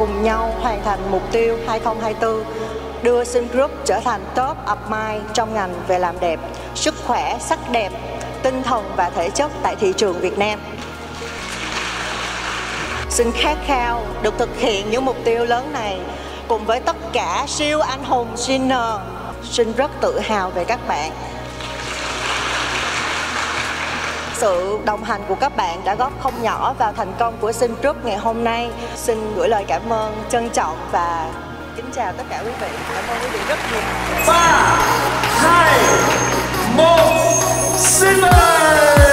cùng nhau hoàn thành mục tiêu 2024, đưa Sun Group trở thành top of mind trong ngành về làm đẹp, sức khỏe, sắc đẹp, tinh thần và thể chất tại thị trường Việt Nam. Sun khát khao được thực hiện những mục tiêu lớn này cùng với tất cả siêu anh hùng Sinner. Sun rất tự hào về các bạn. Sự đồng hành của các bạn đã góp không nhỏ vào thành công của Sun Group ngày hôm nay. Xin gửi lời cảm ơn trân trọng và kính chào tất cả quý vị. Cảm ơn quý vị rất nhiều. 3, 2, 1, Sinner!